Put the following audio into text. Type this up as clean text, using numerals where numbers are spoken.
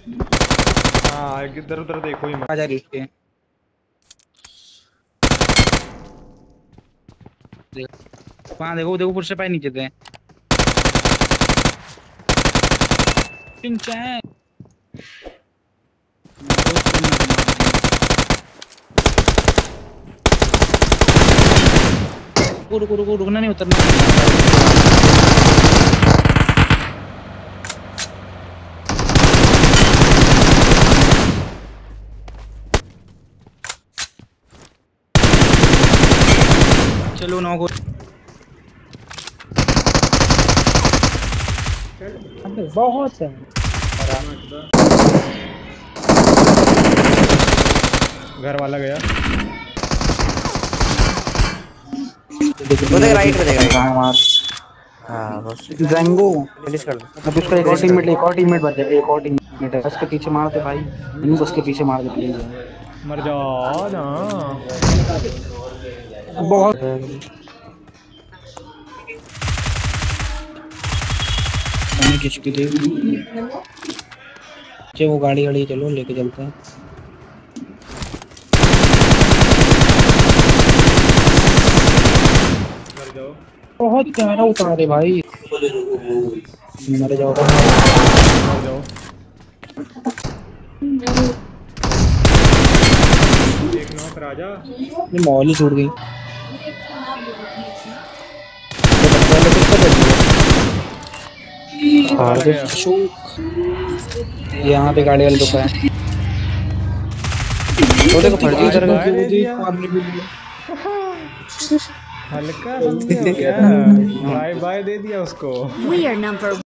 हाँ इधर उधर देखो ही मत। आ जा रही उसके। वहाँ देखो देखो पुरुष पाए नीचे थे। पिंचैन रुको रुको रुकना नहीं उतरना। चलो नौ को बहुत है। घर वाला गया। वो देख राइट में देख रहा है। मार हाँ बस जंगो। फिनिश कर दो। अब उसका एक और टीममेट बच जाए। एक और टीममेट है उसके पीछे मारते भाई। इनको उसके पीछे मार दे प्लीज। मर जाओ ना। बहुत किसकी थी वो गाड़ी गाड़ी चलो लेके चलते हैं। मर जाओ। बहुत प्यारा उतारे भाई। मर जाओ मर जाओ। एक नॉक राजा। ये मॉल ही छूट गई। यहाँ पे गाड़ी वाले रुका है। तो देखो फर्जी तरह हल्का समझे क्या? बाय बाय दे दिया उसको।